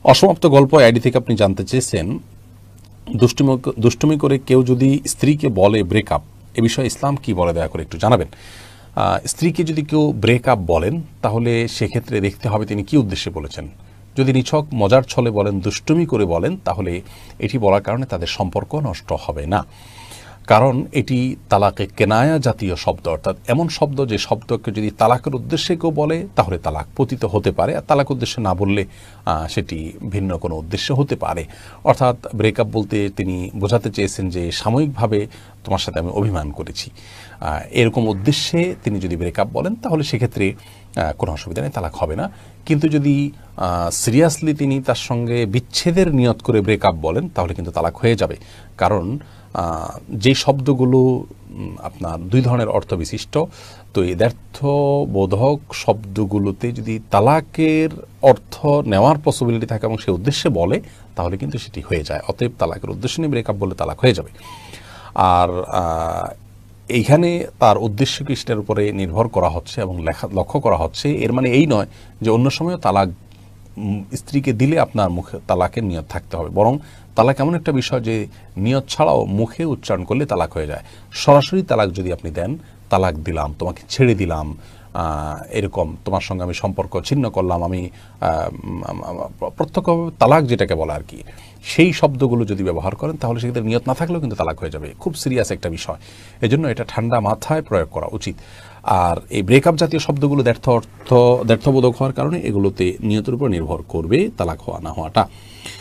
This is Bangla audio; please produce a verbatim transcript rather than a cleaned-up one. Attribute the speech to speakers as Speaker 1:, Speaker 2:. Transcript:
Speaker 1: অসমাপ্ত গল্প আইডি থেকে আপনি জানতে চেয়েছেন, দুষ্টুমি দুষ্টুমি করে কেউ যদি স্ত্রীকে বলে ব্রেকআপ, এ বিষয়ে ইসলাম কি বলে দয়া করে একটু জানাবেন। স্ত্রীকে যদি কেউ ব্রেকআপ বলেন তাহলে সেক্ষেত্রে দেখতে হবে তিনি কি উদ্দেশ্যে বলেছেন। যদি নিছক মজার ছলে বলেন, দুষ্টুমি করে বলেন, তাহলে এটি বলার কারণে তাদের সম্পর্ক নষ্ট হবে না। কারণ এটি তালাকে কেনায়া জাতীয় শব্দ, অর্থাৎ এমন শব্দ যে শব্দকে যদি তালাকের উদ্দেশ্যে কেউ বলে তাহলে তালাক পতিত হতে পারে, আর তালাক উদ্দেশ্যে না বললে সেটি ভিন্ন কোনো উদ্দেশ্য হতে পারে। অর্থাৎ ব্রেকআপ বলতে তিনি বোঝাতে চেয়েছেন যে সাময়িকভাবে তোমার সাথে আমি অভিমান করেছি, এরকম উদ্দেশ্যে তিনি যদি ব্রেকআপ বলেন তাহলে সেক্ষেত্রে কোনো অসুবিধা নেই, তালাক হবে না। কিন্তু যদি সিরিয়াসলি তিনি তার সঙ্গে বিচ্ছেদের নিয়ত করে ব্রেকআপ বলেন তাহলে কিন্তু তালাক হয়ে যাবে। কারণ যে শব্দগুলো আপনার দুই ধরনের অর্থ বিশিষ্ট, তো এই দ্ব্যর্থবোধক শব্দগুলোতে যদি তালাকের অর্থ নেওয়ার পসিবিলিটি থাকে এবং সে উদ্দেশ্যে বলে তাহলে কিন্তু সেটি হয়ে যায়। অতএব তালাকের উদ্দেশ্য নিয়ে ব্রেকআপ বললে তালাক হয়ে যাবে। আর এইখানে তার উদ্দেশ্য কি সেটার উপরে নির্ভর করা হচ্ছে এবং লেখা লক্ষ্য করা হচ্ছে। এর মানে এই নয় যে অন্য সময়ও তালাক স্ত্রীকে দিলে আপনার মুখে তালাকের নিয়ত থাকতে হবে, বরং তালাক এমন একটা বিষয় যে নিয়ত ছাড়াও মুখে উচ্চারণ করলে তালাক হয়ে যায়। সরাসরি তালাক যদি আপনি দেন, তালাক দিলাম, তোমাকে ছেড়ে দিলাম, এরকম তোমার সঙ্গে আমি সম্পর্ক ছিন্ন করলাম, আমি প্রত্যক্ষভাবে তালাক যেটাকে বলা আর কি, সেই শব্দগুলো যদি ব্যবহার করেন তাহলে সেক্ষেত্রে নিয়ত না থাকলেও কিন্তু তালাক হয়ে যাবে। খুব সিরিয়াস একটা বিষয়, এজন্য এটা ঠান্ডা মাথায় প্রয়োগ করা উচিত। আর এই ব্রেকআপ জাতীয় শব্দগুলো দ্ব্যর্থ অর্থ দ্ব্যর্থবোধক হওয়ার কারণে এগুলোতে নিয়তের উপর নির্ভর করবে তালাক হওয়া না হওয়াটা।